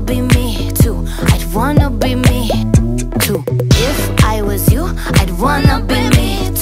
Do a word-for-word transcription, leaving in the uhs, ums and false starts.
be me too. I'd wanna be me too. If I was you, I'd wanna be me too.